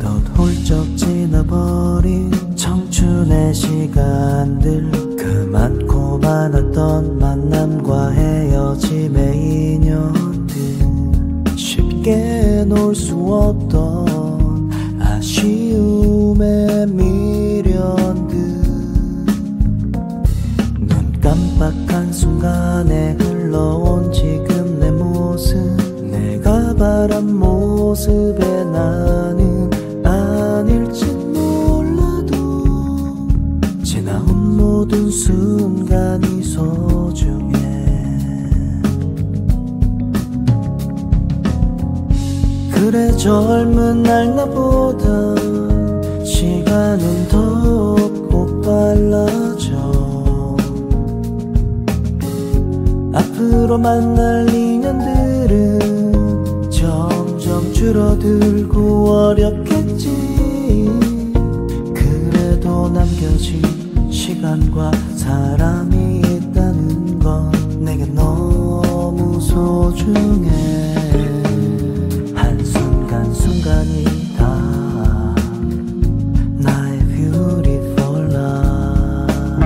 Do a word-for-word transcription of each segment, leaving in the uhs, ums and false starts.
훌쩍 지나버린 청춘의 시간들, 그 많고 많았던 만남과 헤어짐의 인연들, 쉽게 놓을 수 없던 아쉬움의 미련들, 눈 깜빡한 순간에 흘러온 지금 내 모습, 내가 바란 모습에 나는 아닐지 몰라도 지나온 모든 순간이 소중해. 그래 젊은 날 나보다 시간은 덥고 빨라져. 앞으로 만날 인연들은 점점 줄어들고 어렵겠지. 그래도 남겨진 시간과 사람이 있다는 건 내게 너무 소중해. 한순간순간이 다 나의 beautiful life.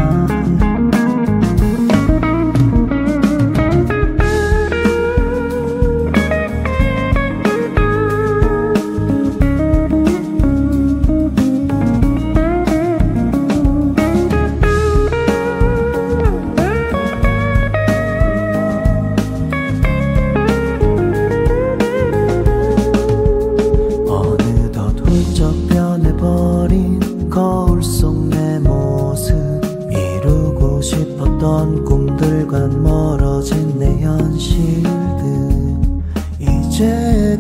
거울 속 내 모습, 이루고 싶었던 꿈들과 멀어진 내 현실들, 이제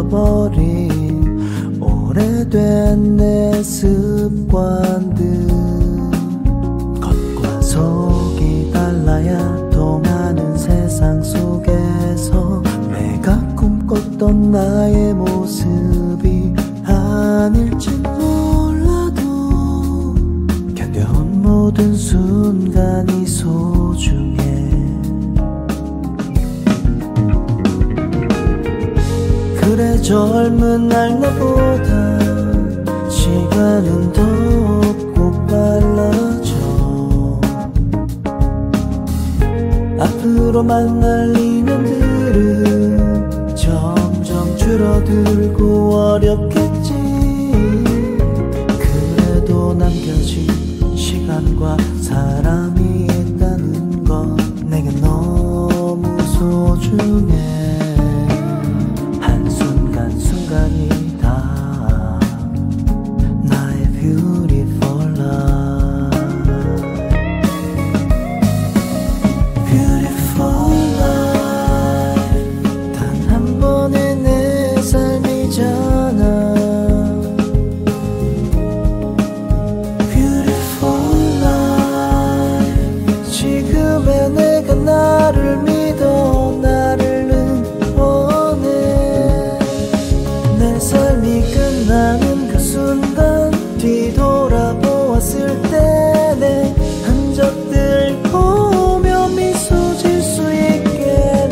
굳어버린 오래된 내 습관들. 겉과 속이 달라야 통하는 세상 속에서 내가 꿈꿨던 나의 모습이 아닐지 모든 순간이 소중해. 그래 젊은 날 나보다 시간은 덥고 빨라져. 앞으로 만날 인연들은 점점 줄어들고 어렵겠지. 그래도 남겨진 시간과 사람이 있다는 건 내게 너무 소중해. 한순간순간이 다 나의 beautiful life. Beautiful life. 단 한 번의 내 삶이잖아. 내가 나를 믿어 나를 응원해. 내 삶이 끝나는 그 순간 뒤돌아보았을 때 내 흔적들 보며 미소 질 수 있게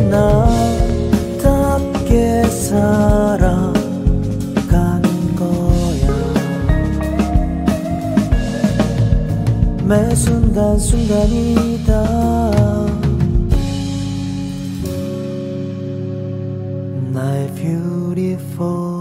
나답게 살아가는 거야. 매 순간순간이 다 나의 beautiful